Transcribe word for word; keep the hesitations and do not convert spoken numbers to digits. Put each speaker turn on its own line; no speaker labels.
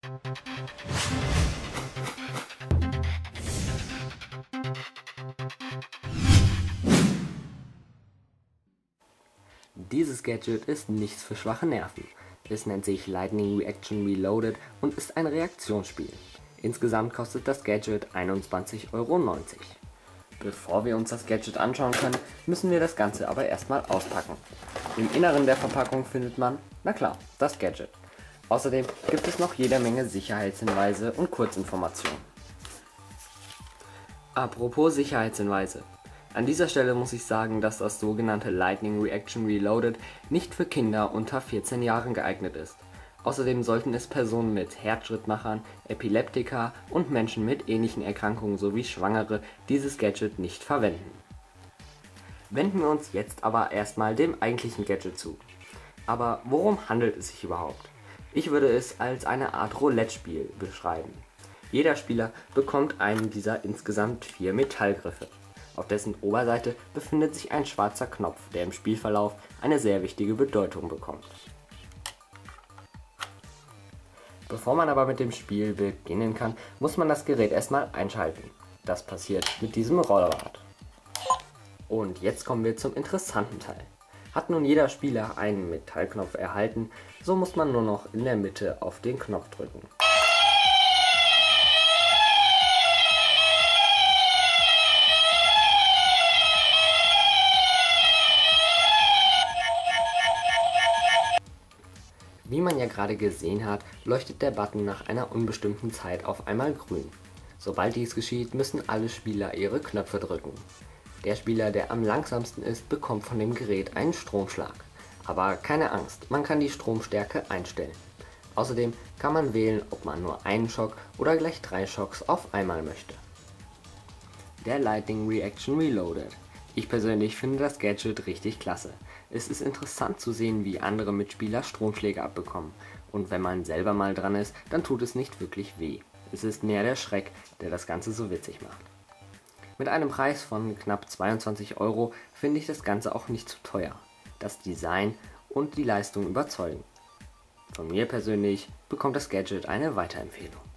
Dieses Gadget ist nichts für schwache Nerven. Es nennt sich Lightning Reaction Reloaded und ist ein Reaktionsspiel. Insgesamt kostet das Gadget einundzwanzig Euro neunzig. Bevor wir uns das Gadget anschauen können, müssen wir das Ganze aber erstmal auspacken. Im Inneren der Verpackung findet man, na klar, das Gadget. Außerdem gibt es noch jede Menge Sicherheitshinweise und Kurzinformationen. Apropos Sicherheitshinweise. An dieser Stelle muss ich sagen, dass das sogenannte Lightning Reaction Reloaded nicht für Kinder unter vierzehn Jahren geeignet ist. Außerdem sollten es Personen mit Herzschrittmachern, Epileptiker und Menschen mit ähnlichen Erkrankungen sowie Schwangere dieses Gadget nicht verwenden. Wenden wir uns jetzt aber erstmal dem eigentlichen Gadget zu. Aber worum handelt es sich überhaupt? Ich würde es als eine Art Roulette-Spiel beschreiben. Jeder Spieler bekommt einen dieser insgesamt vier Metallgriffe. Auf dessen Oberseite befindet sich ein schwarzer Knopf, der im Spielverlauf eine sehr wichtige Bedeutung bekommt. Bevor man aber mit dem Spiel beginnen kann, muss man das Gerät erstmal einschalten. Das passiert mit diesem Rollrad. Und jetzt kommen wir zum interessanten Teil. Hat nun jeder Spieler einen Metallknopf erhalten, so muss man nur noch in der Mitte auf den Knopf drücken. Wie man ja gerade gesehen hat, leuchtet der Button nach einer unbestimmten Zeit auf einmal grün. Sobald dies geschieht, müssen alle Spieler ihre Knöpfe drücken. Der Spieler, der am langsamsten ist, bekommt von dem Gerät einen Stromschlag. Aber keine Angst, man kann die Stromstärke einstellen. Außerdem kann man wählen, ob man nur einen Schock oder gleich drei Schocks auf einmal möchte. Der Lightning Reaction Reloaded. Ich persönlich finde das Gadget richtig klasse. Es ist interessant zu sehen, wie andere Mitspieler Stromschläge abbekommen. Und wenn man selber mal dran ist, dann tut es nicht wirklich weh. Es ist mehr der Schreck, der das Ganze so witzig macht. Mit einem Preis von knapp zweiundzwanzig Euro finde ich das Ganze auch nicht zu teuer. Das Design und die Leistung überzeugen. Von mir persönlich bekommt das Gadget eine Weiterempfehlung.